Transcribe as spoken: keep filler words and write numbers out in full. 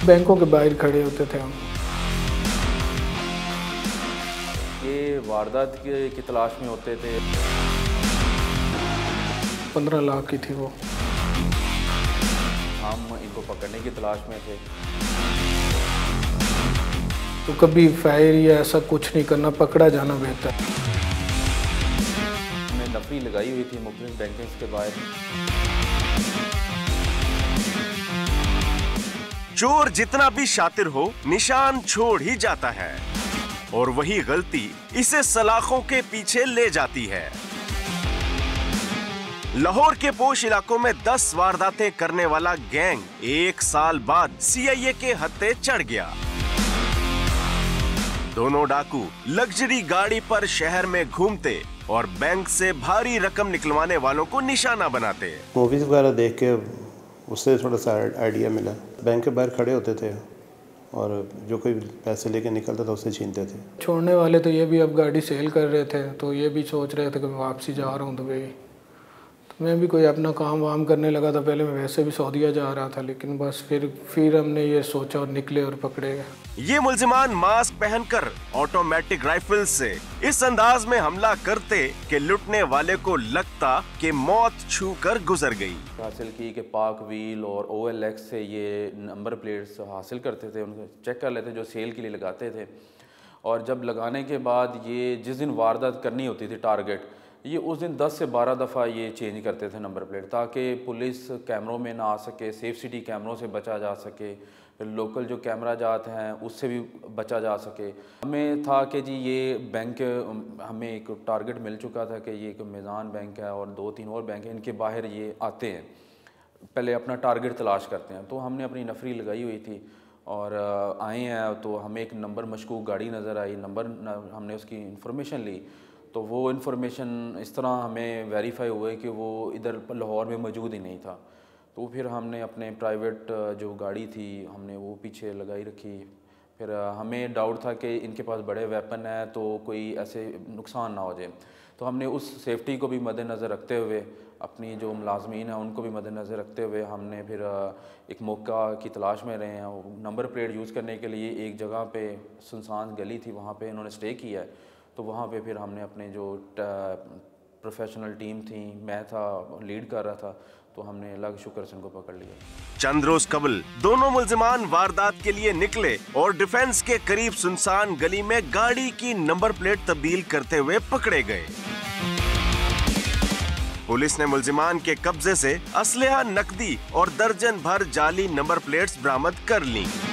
बैंकों के बाहर खड़े होते थे हम। ये वारदात की, की तलाश में होते थे। पंद्रह लाख की थी वो। हम इनको पकड़ने की तलाश में थे। तो कभी फायर या ऐसा कुछ नहीं करना, पकड़ा जाना बेहतर। हमने नफरी लगाई हुई थी मुख्तलिफ बैंकिंग्स के बाहर। चोर जितना भी शातिर हो, निशान छोड़ ही जाता है और वही गलती इसे सलाखों के पीछे ले जाती है। लाहौर के पोश इलाकों में दस वारदातें करने वाला गैंग एक साल बाद सीआईए के हत्थे चढ़ गया। दोनों डाकू लग्जरी गाड़ी पर शहर में घूमते और बैंक से भारी रकम निकलवाने वालों को निशाना बनाते। मूवीज वगैरह देख के उससे थोड़ा सा आइडिया मिला। बैंक के बाहर खड़े होते थे और जो कोई पैसे लेके निकलता था उससे छीनते थे। छोड़ने वाले तो ये भी अब गाड़ी सेल कर रहे थे, तो ये भी सोच रहे थे कि मैं वापसी जा रहा हूँ दुबई। तो मैं भी कोई अपना काम वाम करने लगा था। पहले मैं वैसे भी सऊदीया जा रहा था, लेकिन बस फिर फिर हमने ये सोचा और निकले और पकड़े गए। ये मुल्जिमान मास्क पहनकर ऑटोमेटिक राइफल से इस अंदाज में हमला करते कि लुटने वाले को लगता कि मौत छू कर गुजर गई। हासिल की कि पाक व्हील और ओ एल एक्स से ये नंबर प्लेट्स हासिल करते थे, उनको चेक कर लेते जो सेल के लिए लगाते थे। और जब लगाने के बाद ये जिस दिन वारदात करनी होती थी टारगेट, ये उस दिन दस से बारह दफ़ा ये चेंज करते थे नंबर प्लेट, ताकि पुलिस कैमरों में ना आ सके, सेफ सिटी कैमरों से बचा जा सके, लोकल जो कैमरा जाते हैं उससे भी बचा जा सके। हमें था कि जी ये बैंक, हमें एक टारगेट मिल चुका था कि ये एक मेज़ान बैंक है और दो तीन और बैंक हैं, इनके बाहर ये आते हैं, पहले अपना टारगेट तलाश करते हैं। तो हमने अपनी नफरी लगाई हुई थी और आए हैं तो हमें एक नंबर मशकूक गाड़ी नज़र आई। नंबर हमने उसकी इंफॉर्मेशन ली, तो वो इन्फॉर्मेशन इस तरह हमें वेरीफाई हुए कि वो इधर लाहौर में मौजूद ही नहीं था। तो फिर हमने अपने प्राइवेट जो गाड़ी थी हमने वो पीछे लगाई रखी। फिर हमें डाउट था कि इनके पास बड़े वेपन है तो कोई ऐसे नुकसान ना हो जाए। तो हमने उस सेफ्टी को भी मद्देनज़र रखते हुए, अपनी जो मुलाजमीन हैं उनको भी मद्देनज़र रखते हुए, हमने फिर एक मौका की तलाश में रहे हैं। नंबर प्लेट यूज़ करने के लिए एक जगह पे सुनसान गली थी, वहाँ पे इन्होंने स्टे किया है। तो वहाँ पे फिर हमने अपने जो प्रोफेशनल टीम थी, मैं था लीड कर रहा था, तो हमने अल्लाह के शुक्र से उनको पकड़ लिया। चंद रोज कबल दोनों मुल्जिमान वारदात के लिए निकले और डिफेंस के करीब सुनसान गली में गाड़ी की नंबर प्लेट तब्दील करते हुए पकड़े गए। पुलिस ने मुल्जिमान के कब्जे से असलहा, नकदी और दर्जन भर जाली नंबर प्लेट्स बरामद कर ली।